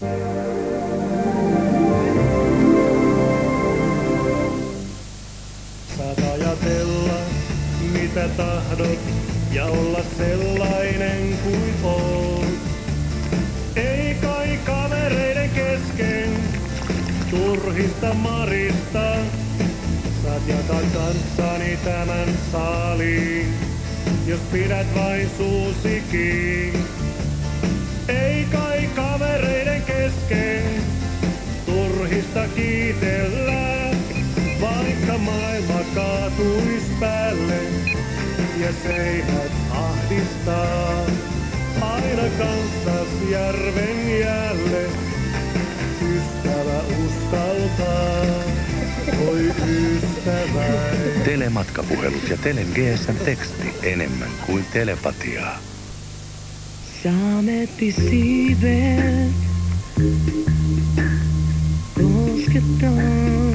Saat ajatella, mitä tahdot, ja olla sellainen kuin oot. Ei kai kavereiden kesken turhista marista. Saat jakaa kanssani tämän saaliin, jos pidät vain suusi kiinni. Ei kai kavereiden kesken turhista kiitellä, vaikka maailma kaatuis päälle ja seinät ahdistaa. Aina kanssas järven jäälle, ystävä uskaltaa, oi ystävä. Telematkapuhelut ja Telen GSM-teksti enemmän kuin telepatiaa. Saametti siivet koskettaa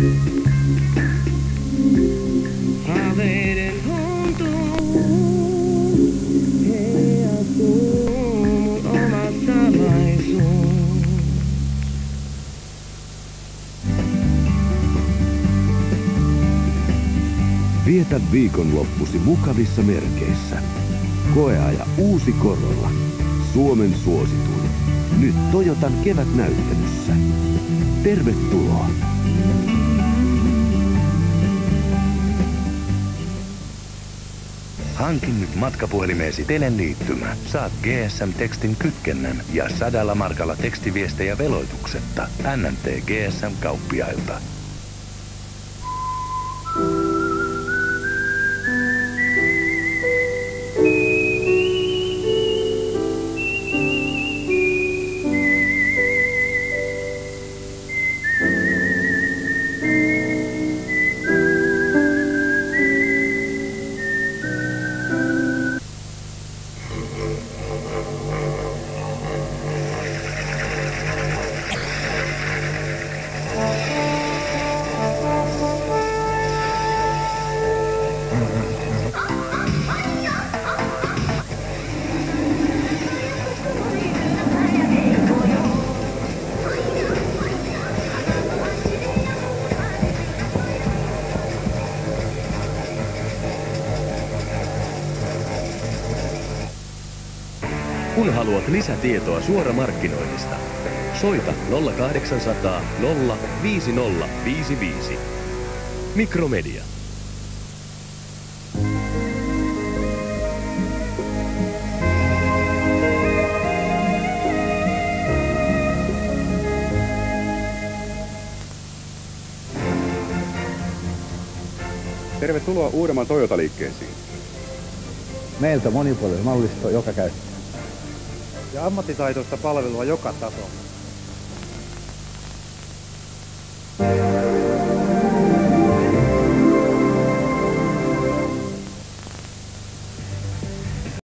haaveiden hontuun, heijastuu mun oma salaisuus. Vietä viikonloppusi mukavissa merkeissä. Koeaja uusi Corolla. Suomen suosituin. Nyt Toyotan kevätnäyttelyssä. Tervetuloa! Hankin nyt matkapuhelimeesi Telen liittymä. Saat GSM-tekstin kytkennän ja 100 markalla tekstiviestejä veloituksetta. NMT GSM-kauppiailta. Kun haluat lisätietoa suoramarkkinoinnista, soita 0800 5055. Mikromedia. Tervetuloa Uudenmaan Toyota-liikkeisiin. Meiltä monipuolinen mallisto joka käyttää. Ja ammattitaitoista palvelua joka tasolla.